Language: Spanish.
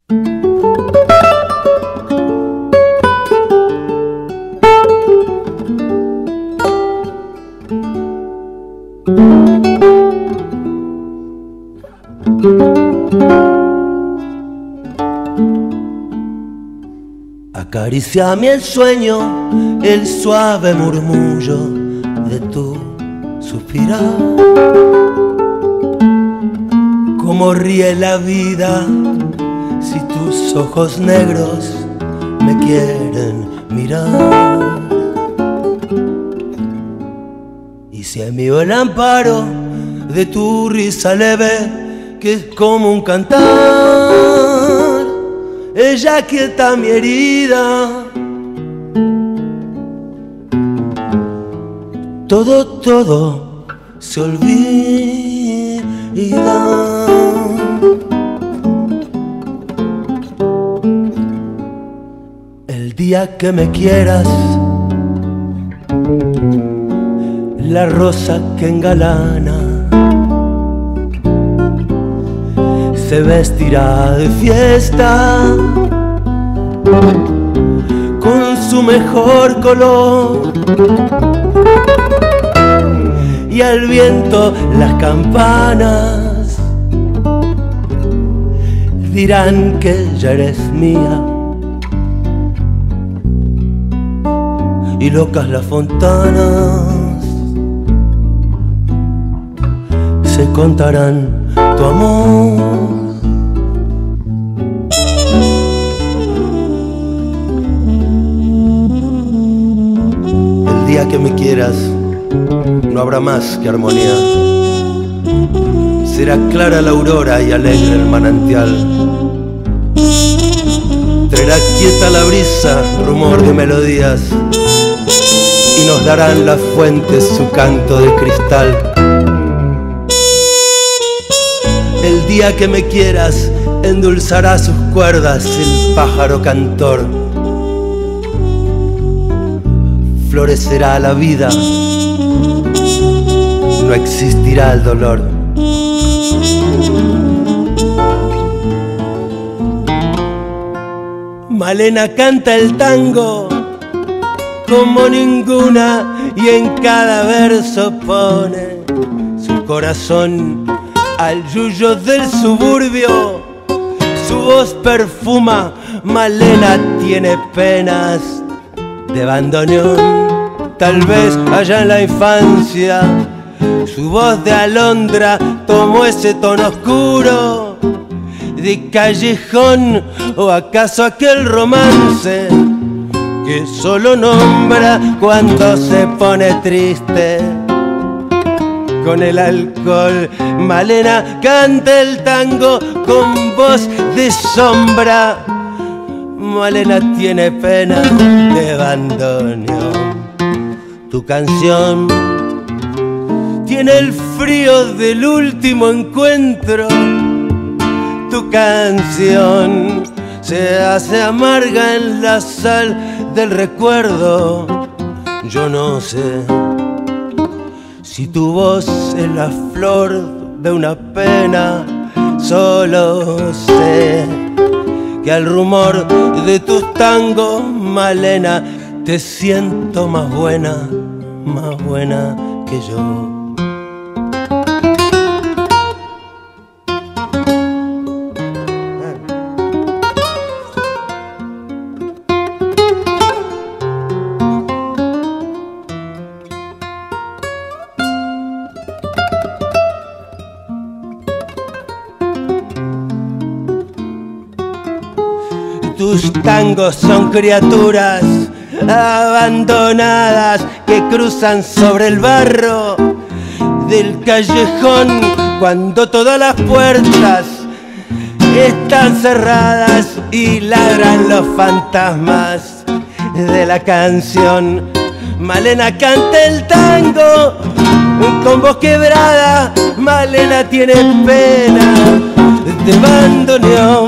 Acariciame el sueño, el suave murmullo de tu suspirar. Cómo ríe la vida si tus ojos negros me quieren mirar. Y si envío el amparo de tu risa leve, que es como un cantar, ella quieta mi herida. Todo se olvida. El día que me quieras, la rosa que engalana se vestirá de fiesta con su mejor color, y al viento las campanas dirán que ya eres mía, y locas las fontanas se contarán tu amor. El día que me quieras no habrá más que armonía, será clara la aurora y alegre el manantial, traerá quieta la brisa, rumor de melodías, y nos darán las fuentes su canto de cristal. El día que me quieras endulzará sus cuerdas el pájaro cantor, florecerá la vida, no existirá el dolor. Malena canta el tango como ninguna, y en cada verso pone su corazón al yuyo del suburbio. Su voz perfuma, Malena tiene penas de bandoneón. Tal vez allá en la infancia su voz de alondra tomó ese tono oscuro de callejón, o acaso aquel romance que solo nombra cuando se pone triste con el alcohol. Malena canta el tango con voz de sombra, Malena tiene pena de bandoneón. Tu canción tiene el frío del último encuentro, tu canción se hace amarga en la sal del recuerdo. Yo no sé si tu voz es la flor de una pena, solo sé que al rumor de tus tangos, Malena, te siento más buena que yo. Tus tangos son criaturas abandonadas que cruzan sobre el barro del callejón cuando todas las puertas están cerradas y ladran los fantasmas de la canción. Malena canta el tango con voz quebrada, Malena tiene pena de bandoneón.